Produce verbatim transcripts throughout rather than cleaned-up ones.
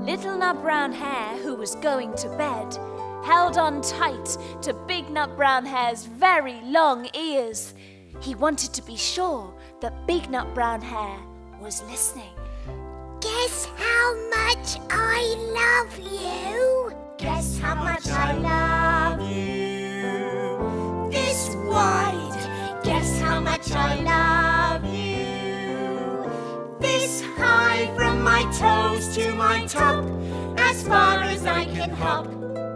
Little Nut Brown Hare, who was going to bed, held on tight to Big Nut Brown Hare's very long ears. He wanted to be sure that Big Nut Brown Hare was listening. Guess how much I love you. Guess how much I love you. This wide. Guess how much I love you. This high from my toes to my top, as far as I can hop.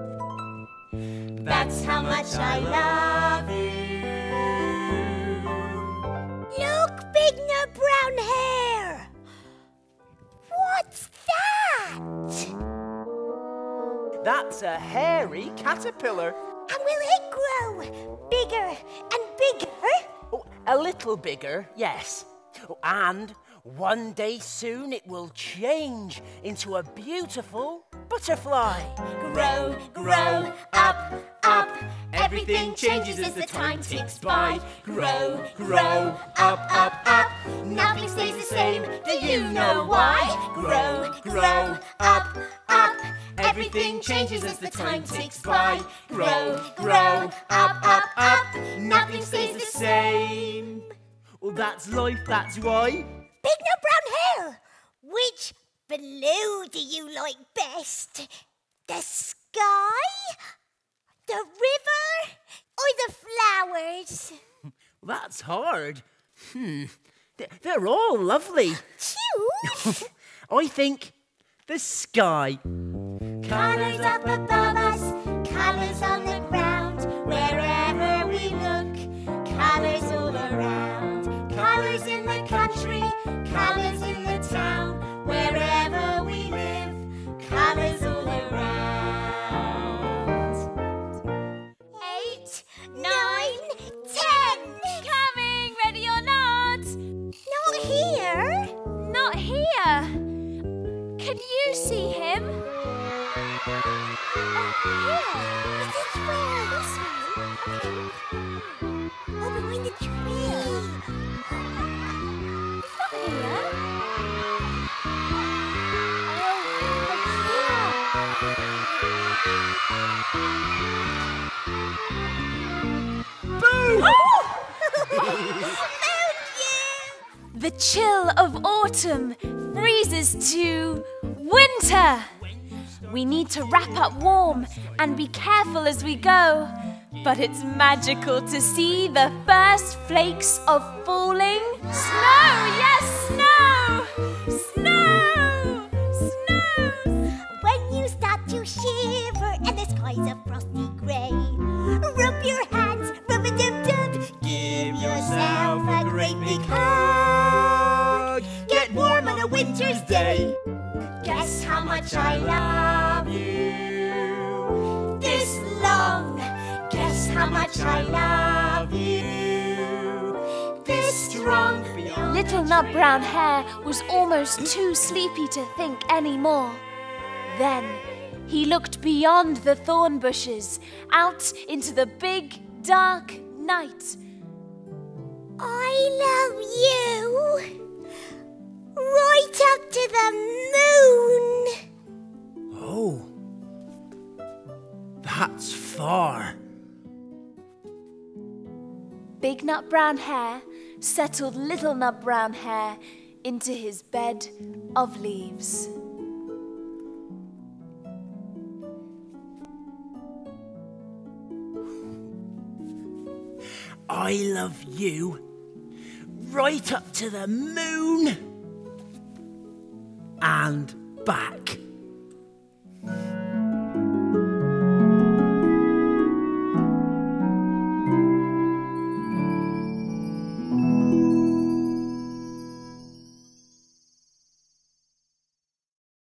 That's how much I love you. Look, Big Nut Brown Hare. What's that? That's a hairy caterpillar. And will it grow bigger and bigger? Oh, a little bigger, yes. Oh, and one day soon it will change into a beautiful butterfly. Grow, grow, up, up. Everything changes as the time ticks by. Grow, grow, up, up, up. Nothing stays the same. Do you know why? Grow, grow, up, up. Everything changes as the time ticks by. Grow, grow, up, up, up. Nothing stays the same. Well, that's life, that's why. Big Nut Brown Hare, which blue do you like best? The sky, the river, or the flowers? That's hard. Hmm, they're all lovely. Choose. I think the sky. Colours up above us, colours on the ground, wherever we look, colours all around. Colours in the country, colours in the town, wherever we live, colours all around. Eight, nine, ten. Coming, ready or not? Not here. Not here. Can you see him? Oh, here. This way, this way. Oh, behind the tree. He's not here. Boo! The chill of autumn freezes to winter. We need to wrap up warm and be careful as we go. But it's magical to see the first flakes of falling snow. Yes, snow! Snow! Snow! When you start to shiver and the sky's a frosty grey, rub your hands, rub-a-dub-dub. Give yourself a great big hug. Get warm on a winter's day. Guess how much I love you. This long. Guess how much I love you. This strong. Little Nut Brown Hare was almost too sleepy to think anymore. Then he looked beyond the thorn bushes, out into the big, dark night. I love you. Right up to the moon. Oh, that's far. Big Nut Brown Hare settled Little Nut Brown Hare into his bed of leaves. I love you right up to the moon and back.